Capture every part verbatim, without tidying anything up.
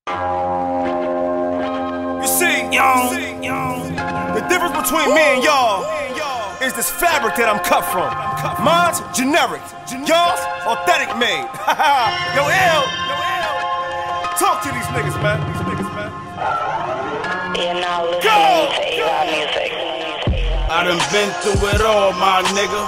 You see, y'all, the difference between me and y'all is this fabric that I'm cut from. Mine's generic, y'all's authentic made. Yo, L, talk to these niggas, man. These niggas, man. You're now listening to A-Rod Music. I done been through it all, my nigga.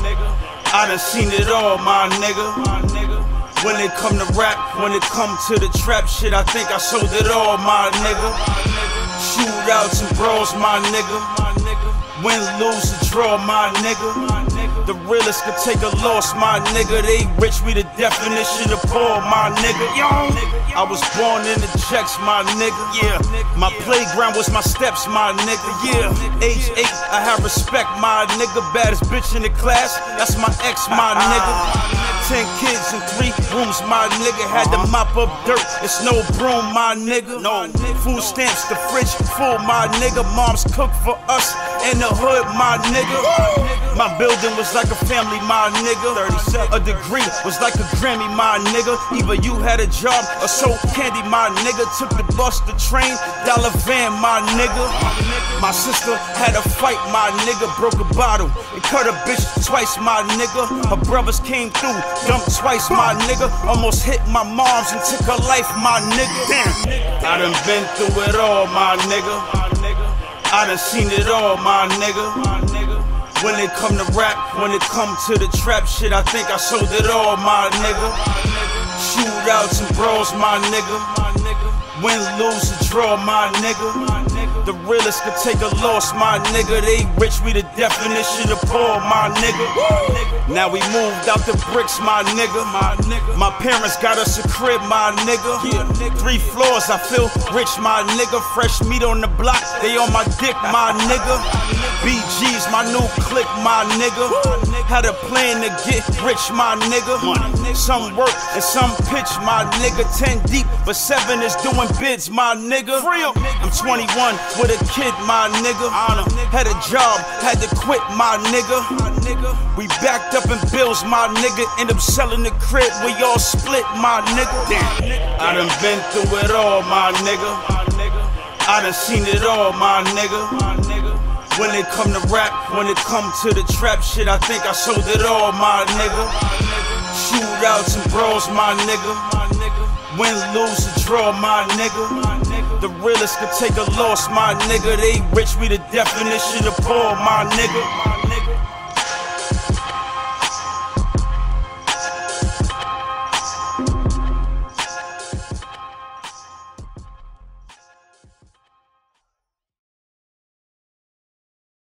I done seen it all, my nigga. When it come to rap, when it come to the trap shit, I think I sold it all, my nigga. Shootouts and brawls, my nigga. Win, lose, and draw, my nigga. The realest could take a loss, my nigga. They rich, we the definition of poor, my nigga. I was born in the checks, my nigga. Yeah, my playground was my steps, my nigga. Yeah, age eight, I have respect, my nigga. Baddest bitch in the class, that's my ex, my nigga. Ten kids in three rooms, my nigga. Had to mop up dirt, it's no broom, my nigga. No food stamps, the fridge full, my nigga. Moms cook for us in the hood, my nigga. My building was like a family, my nigga. A degree was like a Grammy, my nigga. Either you had a job or sold candy, my nigga. Took the bus, the train, dollar van, my nigga. My sister had a fight, my nigga. Broke a bottle and cut a bitch twice, my nigga. Her brothers came through, dumped twice, my nigga. Almost hit my moms and took her life, my nigga. Damn. I done been through it all, my nigga. I done seen it all, my nigga. When it come to rap, when it come to the trap shit, I think I sold it all, my nigga. Shootouts and brawls, my nigga. Win, lose, and draw, my nigga. The realest could take a loss, my nigga. They rich, we the definition of poor, my nigga. Now we moved out the bricks, my nigga. My parents got us a crib, my nigga. Three floors, I feel rich, my nigga. Fresh meat on the block, they on my dick, my nigga. B G's, my new clique, my nigga. Had a plan to get rich, my nigga. Some work and some pitch, my nigga. Ten deep, but seven is doing bids, my nigga. I'm twenty-one with a kid, my nigga. Had a job, had to quit, my nigga. We backed up in bills, my nigga. End up selling the crib, we all split, my nigga. Damn. I done been through it all, my nigga. I done seen it all, my nigga. When it come to rap, when it come to the trap shit, I think I sold it all, my nigga. Shootouts and brawls, my nigga. Win, lose, and draw, my nigga. The realest could take a loss, my nigga. They rich, we the definition of poor, my nigga.